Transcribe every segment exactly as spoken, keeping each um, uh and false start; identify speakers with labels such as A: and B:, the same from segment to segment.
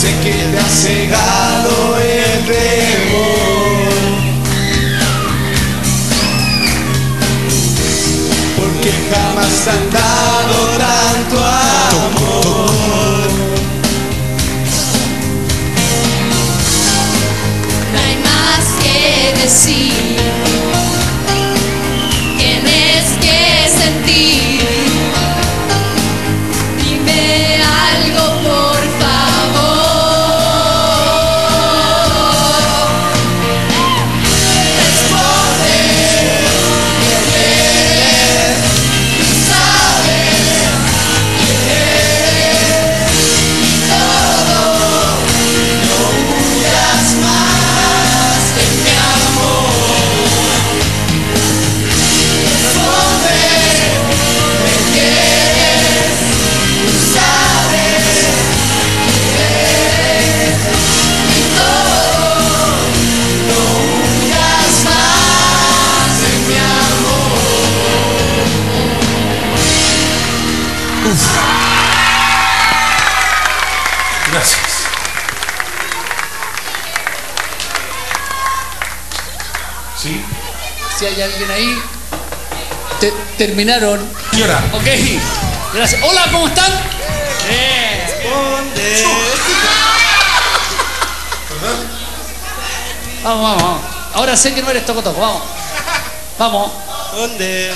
A: sé que te ha cegado el temor, porque jamás han dado tanto amor.
B: No hay más que decir, tienes que sentir. Dime algo, por favor. Responde, ¿quién eres? Tú sabes quién eres. Y todo, no huyas más de mi amor. Responde, ¿me quieres? Tú sabes quién eres. Y todo, no huyas más de mi amor.
A: Gracias. ¿Sí?
C: Si hay alguien ahí, te- terminaron.
A: ¿Qué hora?
C: Ok, gracias. Hola, ¿cómo están? Bien. Vamos, vamos, vamos. Ahora sé que no eres toco toco, vamos. Vamos,
D: ¿Dónde?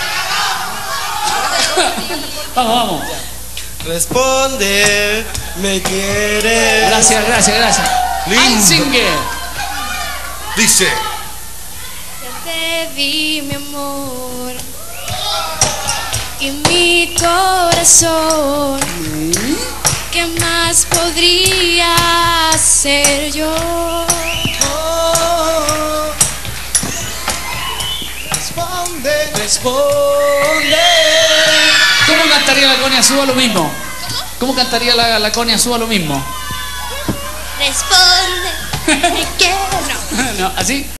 C: vamos, vamos.
D: Responde, me quieres.
C: Gracias, gracias, gracias.
A: Lindo.
C: Einsinger.
A: Dice.
B: Ya te di mi amor y mi corazón. ¿Qué más podría hacer yo?
A: Responde.
C: Responde. ¿Cómo cantaría la Conia Suba lo mismo? ¿Cómo cantaría la, la Conia Suba lo mismo?
B: Responde, me quiero.
C: No, así.